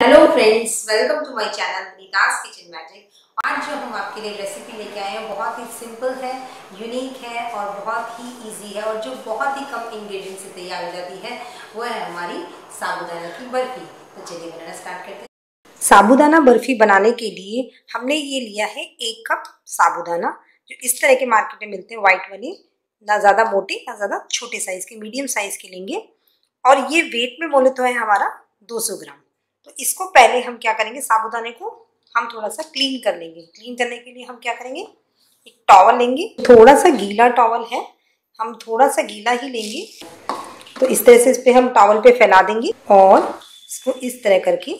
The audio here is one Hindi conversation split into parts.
Hello friends, welcome to my channel Neeta's kitchen magic. आज जो हम आपके लिए रेसिपी लेके आए हैं बहुत ही सिंपल है, यूनिक है और बहुत ही इजी है और जो बहुत ही कम इंग्रेडिएंट से तैयार हो जाती है वो है हमारी साबूदाना की बर्फी। तो चलिए बनाना स्टार्ट करते हैं। साबूदाना बर्फी बनाने के लिए हमने ये लिया है 1 कप साबूदाना, जो इस तरह के मार्केट में मिलते हैं व्हाइट वाले, ना ज़्यादा मोटे ना ज़्यादा छोटे साइज़ के, मीडियम साइज़ के लेंगे। और ये वेट में बोले तो है हमारा 200 ग्राम। तो इसको पहले हम क्या करेंगे, साबूदाने को हम थोड़ा सा क्लीन कर लेंगे। क्लीन करने के लिए हम क्या करेंगे, एक टॉवल लेंगे, थोड़ा सा गीला टॉवल है, हम थोड़ा सा गीला ही लेंगे। तो इस तरह से इस पे हम टॉवल पे फैला देंगे और इसको इस तरह करके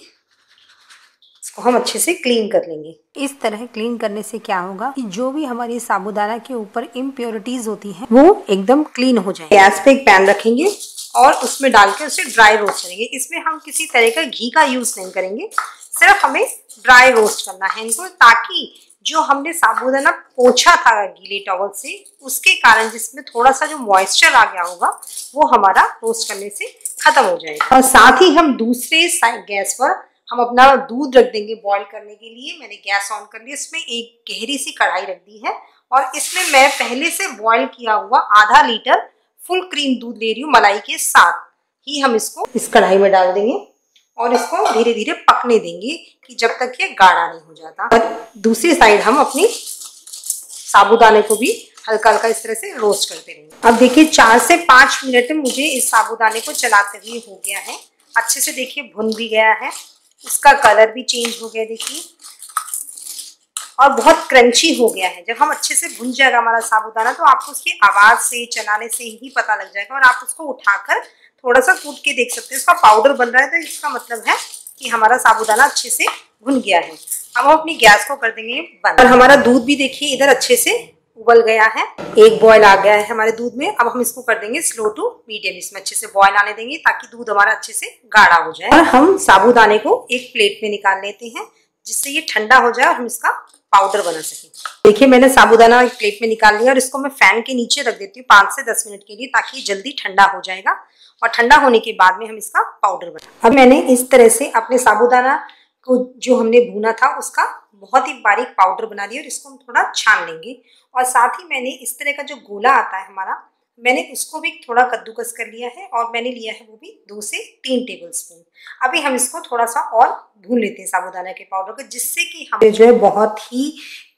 इसको हम अच्छे से क्लीन कर लेंगे। इस तरह क्लीन करने से क्या होगा कि जो भी हमारी साबूदाना के ऊपर इम्प्योरिटीज होती हैं वो एकदम क्लीन हो जाए। गैस पे एक पैन रखेंगे और उसमें डाल के उसे ड्राई रोस्ट करेंगे। इसमें हम किसी तरह का घी का यूज नहीं करेंगे, सिर्फ हमें ड्राई रोस्ट करना है इनको, ताकि जो हमने साबूदाना पोंछा था गीले टॉवल से, उसके कारण जिसमें थोड़ा सा जो मॉइस्चर आ गया होगा वो हमारा रोस्ट करने से खत्म हो जाएगा। और साथ ही हम दूसरे गैस पर हम अपना दूध रख देंगे बॉईल करने के लिए। मैंने गैस ऑन कर लिया, इसमें एक गहरी सी कढ़ाई रख दी है और इसमें मैं पहले से बॉईल किया हुआ आधा लीटर फुल क्रीम दूध ले रही हूँ, मलाई के साथ ही हम इसको इस कढ़ाई में डाल देंगे और इसको धीरे धीरे पकने देंगे कि जब तक ये गाढ़ा नहीं हो जाता। और दूसरी साइड हम अपनी साबूदाने को भी हल्का हल्का इस तरह से रोस्ट करते रहेंगे। अब देखिए 4 से 5 मिनट में मुझे इस साबूदाने को चलाते हुए हो गया है, अच्छे से देखिए भुन भी गया है, इसका कलर भी चेंज हो गया देखिए, और बहुत क्रंची हो गया है। जब हम अच्छे से भुन जाएगा हमारा साबूदाना तो आपको उसकी आवाज से, चलाने से ही पता लग जाएगा और आप उसको उठाकर थोड़ा सा कूट के देख सकते हैं। इसका पाउडर बन रहा है तो इसका मतलब है कि हमारा साबूदाना अच्छे से भुन गया है। अब हम अपनी गैस को कर देंगे बंद। और हमारा दूध भी देखिए इधर अच्छे से उबल गया है, एक बॉयल आ गया है हमारे दूध में। अब हम इसको कर देंगे स्लो टू मीडियम, इसमें अच्छे से बॉयल आने देंगे ताकि दूध हमारा अच्छे से गाढ़ा हो जाए। और हम साबूदाने को एक प्लेट में निकाल लेते हैं जिससे ये ठंडा हो जाए और हम इसका पाउडर बना सके। देखिए मैंने साबूदाना एक प्लेट में निकाल लिया और इसको मैं फैन के नीचे रख देती हूँ 5 से 10 मिनट के लिए, ताकि जल्दी ठंडा हो जाएगा और ठंडा होने के बाद में हम इसका पाउडर बना। अब मैंने इस तरह से अपने साबूदाना को जो हमने भूना था उसका बहुत ही बारीक पाउडर बना लिया और इसको हम थोड़ा छान लेंगे। और साथ ही मैंने इस तरह का जो गोला आता है हमारा, मैंने उसको भी थोड़ा कद्दूकस कर लिया है और मैंने लिया है वो भी 2 से 3 टेबल स्पून। अभी हम इसको थोड़ा सा और भून लेते हैं साबूदाना के पाउडर को, जिससे कि हमें जो है बहुत ही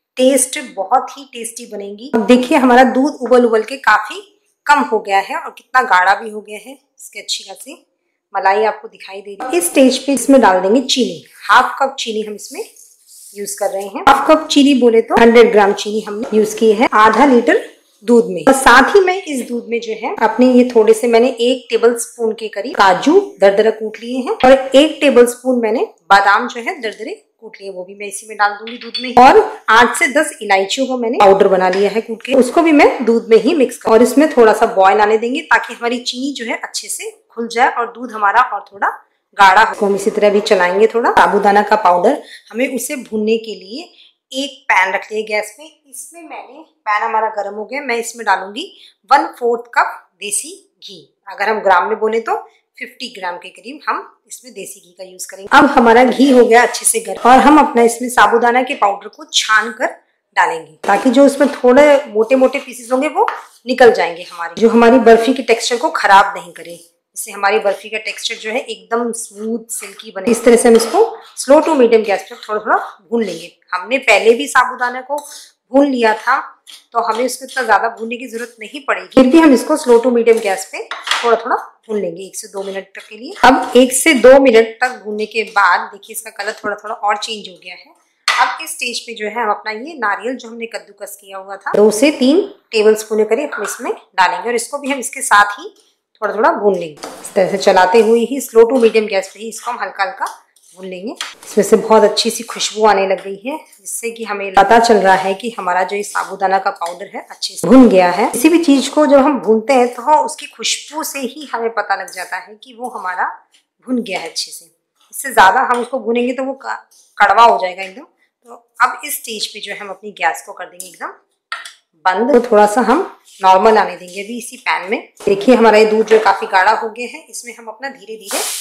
टेस्टी बनेगी। अब देखिए हमारा दूध उबल उबल के काफी कम हो गया है और कितना गाढ़ा भी हो गया है, इसकी अच्छी खासी मलाई आपको दिखाई दे रही है। इस स्टेज पे इसमें डाल देंगे चीनी, 1/2 कप चीनी हम इसमें यूज कर रहे हैं। 1/2 कप चीनी बोले तो 100 ग्राम चीनी हमने यूज की है आधा लीटर दूध में। और साथ ही मैं इस दूध में जो है अपने ये थोड़े से मैंने 1 टेबल स्पून के करीब काजू दरदरा कूट लिए हैं और 1 टेबल स्पून मैंने बादाम जो है दरदरे कूट लिए, वो भी मैं इसी में डाल दूंगी दूध में। और 8 से 10 इलायचियों को मैंने पाउडर बना लिया है कूट के, उसको भी मैं दूध में ही मिक्स कर और इसमें थोड़ा सा बॉयल आने देंगे ताकि हमारी चीनी जो है अच्छे से घुल जाए और दूध हमारा और थोड़ा गाढ़ा हो। हम इसी तरह भी चलाएंगे थोड़ा। साबूदाना का पाउडर हमें उसे भूनने के लिए एक पैन रख लिया गैस पे, इसमें मैंने पैन हमारा गर्म हो गया, मैं इसमें डालूंगी 1/4 कप देसी घी। अगर हम ग्राम में बोले तो 50 ग्राम के करीब हम इसमें देसी घी का यूज करेंगे। अब हमारा घी हो गया अच्छे से गर्म और हम अपना इसमें साबूदाना के पाउडर को छान कर डालेंगे ताकि जो उसमें थोड़े मोटे मोटे पीसेस होंगे वो निकल जाएंगे, हमारी जो हमारी बर्फी के टेक्सचर को खराब नहीं करे। इससे हमारी बर्फी का टेक्सचर जो है एकदम स्मूथ सिल्की बने। इस तरह से हम इसको स्लो टू मीडियम गैस पर थोड़ा थोड़ा भून लेंगे। हमने पहले भी साबूदाना को भून लिया था तो हमें उसको इतना ज्यादा भूनने की जरूरत नहीं पड़ेगी, फिर भी हम इसको स्लो टू मीडियम गैस पे थोड़ा थोड़ा भून लेंगे 1 से 2 मिनट तक के लिए। अब 1 से 2 मिनट तक भूनने के बाद देखिए इसका कलर थोड़ा थोड़ा और चेंज हो गया है। अब इस स्टेज पे जो है हम अपना ये नारियल जो हमने कद्दूकस किया हुआ था 2 से 3 टेबल स्पून करीब हम इसमें डालेंगे और इसको भी हम इसके साथ ही थोड़ा थोड़ा भून लेंगे। इस तरह से चलाते हुए ही स्लो टू मीडियम गैस पे ही इसको हम हल्का हल्का भून लेंगे। इसमें से बहुत अच्छी सी खुशबू आने लग गई है, जिससे कि हमें पता चल रहा है कि हमारा जो ये साबूदाना का पाउडर है अच्छे से भुन गया है। किसी भी चीज को जब हम भूनते हैं तो उसकी खुशबू से ही हमें पता लग जाता है कि वो हमारा भुन गया है अच्छे से। इससे ज्यादा हम उसको भूनेंगे तो वो कड़वा हो जाएगा एकदम। तो अब इस स्टेज पे जो है हम अपनी गैस को कर देंगे एकदम बंद। तो थोड़ा सा हम नॉर्मल आने देंगे अभी इसी पैन में। देखिए हमारा ये दूध जो काफी गाढ़ा हो गया है, इसमें हम अपना धीरे धीरे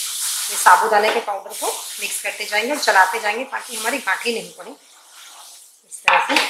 ये साबूदाने के पाउडर को मिक्स करते जाएंगे और चलाते जाएंगे ताकि हमारी गांठें नहीं पड़े। इस तरह से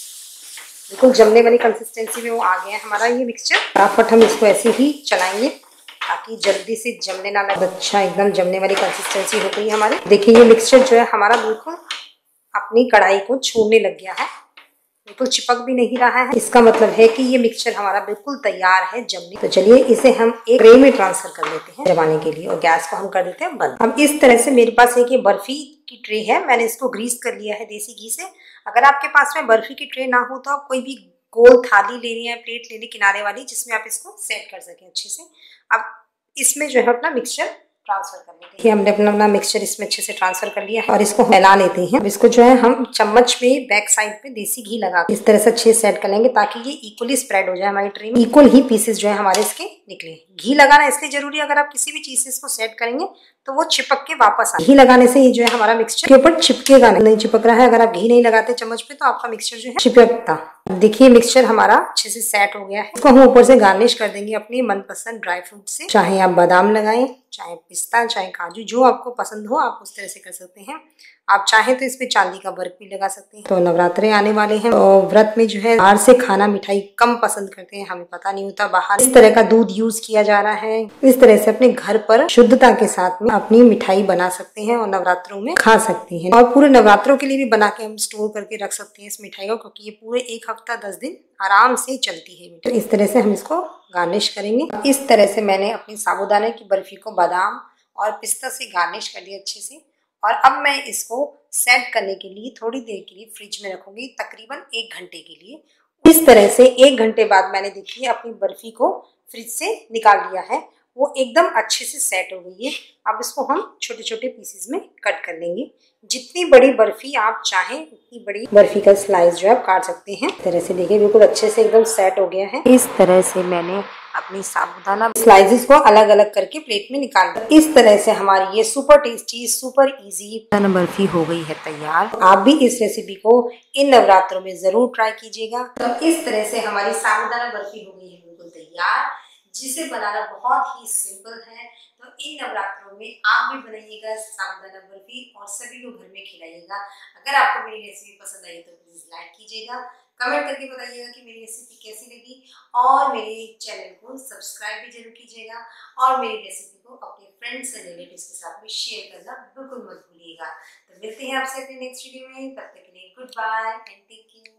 बिल्कुल जमने वाली कंसिस्टेंसी में वो आ गया है हमारा ये मिक्सचर। फटाफट हम इसको ऐसे ही चलाएंगे ताकि जल्दी से जमने ना लगे। अच्छा एकदम जमने वाली कंसिस्टेंसी हो गई हमारी। देखिए ये मिक्सचर जो है हमारा बिल्कुल अपनी कढ़ाई को छोड़ने लग गया है, बिल्कुल चिपक भी नहीं रहा है। इसका मतलब है कि ये मिक्सचर हमारा बिल्कुल तैयार है जमने। तो चलिए इसे हम एक ट्रे में ट्रांसफर कर लेते हैं जमाने के लिए और गैस को हम कर देते हैं बंद। अब इस तरह से मेरे पास एक ये बर्फी की ट्रे है, मैंने इसको ग्रीस कर लिया है देसी घी से। अगर आपके पास में बर्फी की ट्रे ना हो तो आप कोई भी गोल थाली लेनी है, प्लेट लेनी किनारे वाली, जिसमें आप इसको सेट कर सकें अच्छे से। अब इसमें जो है अपना मिक्सचर ट्रांसफर कर लेते हैं। हमने अपना मिक्सचर इसमें अच्छे से ट्रांसफर कर लिया है और इसको मिला लेते हैं। इसको जो है हम चम्मच में बैक साइड पे देसी घी लगा इस तरह से अच्छे से सेट कर लेंगे ताकि ये इक्वली स्प्रेड हो जाए हमारी ट्रे में, इक्वल ही पीसेस जो है हमारे इसके निकले। घी लगाना इसलिए जरूरी है, अगर आप किसी भी चीज से इसको सेट करेंगे तो वो चिपक के वापस आ। घी लगाने से ये जो है हमारा मिक्सचर के ऊपर चिपकेगा नहीं चिपक रहा है। अगर आप घी नहीं लगाते चम्मच पे तो आपका मिक्सचर जो है चिपकता। देखिए मिक्सचर हमारा अच्छे से सेट हो गया है। इसको हम ऊपर से गार्निश कर देंगे अपनी मनपसंद ड्राई फ्रूट से, चाहे आप बादाम लगाएं, चाहे पिस्ता, चाहे काजू, जो आपको पसंद हो आप उस तरह से कर सकते हैं। आप चाहें तो इस पे चांदी का वर्क भी लगा सकते हैं। तो नवरात्रे आने वाले हैं और व्रत में जो है बाहर से खाना मिठाई कम पसंद करते हैं, हमें पता नहीं होता बाहर इस तरह का दूध यूज किया जा रहा है। इस तरह से अपने घर पर शुद्धता के साथ में अपनी मिठाई बना सकते हैं और नवरात्रों में खा सकते हैं। और पूरे नवरात्रों के लिए भी बना के हम स्टोर करके रख सकते हैं इस मिठाई को, क्योंकि ये पूरे 1 हफ्ता 10 दिन आराम से चलती है। तो इस तरह से हम इसको गार्निश करेंगे। इस तरह से मैंने अपनी साबूदाने की बर्फी को बादाम और पिस्ता से गार्निश कर दिया अच्छे से। और अब मैं इसको सेट करने के लिए थोड़ी देर के लिए फ्रिज में रखूंगी, तकरीबन 1 घंटे के लिए। इस तरह से 1 घंटे बाद मैंने देखिए अपनी बर्फी को फ्रिज से निकाल लिया है, वो एकदम अच्छे से सेट हो गई है। अब इसको हम छोटे छोटे पीसेस में कट कर लेंगे। जितनी बड़ी बर्फी आप चाहें उतनी बड़ी बर्फी का स्लाइस जो है आप काट सकते हैं। इस तरह से देखिए बिल्कुल अच्छे से एकदम सेट हो गया है। इस तरह से मैंने अपनी साबूदाना स्लाइसेस को अलग अलग करके प्लेट में निकाल दिया। इस तरह से हमारी ये super tasty super easy barfi हो गई है तैयार। आप भी इस रेसिपी को इन नवरात्रों में जरूर ट्राई कीजिएगा। तो इस तरह से हमारी साबूदाना बर्फी हो गई है बिल्कुल तैयार, जिसे बनाना बहुत ही सिंपल है। तो इन नवरात्रों में आप भी बनाइएगा साबूदाना बर्फी और सभी को घर में खिलाइएगा। अगर आपको मेरी रेसिपी पसंद आई तो प्लीज लाइक कीजिएगा, कमेंट करके बताइएगा कि मेरी रेसिपी कैसी लगी और मेरे चैनल को सब्सक्राइब भी जरूर कीजिएगा और मेरी रेसिपी को अपने फ्रेंड्स एंड रिलेटिव्स के साथ में शेयर करना बिल्कुल मत भूलिएगा। तो मिलते हैं आपसे अपने नेक्स्ट वीडियो में, तब तक के लिए good bye and take care.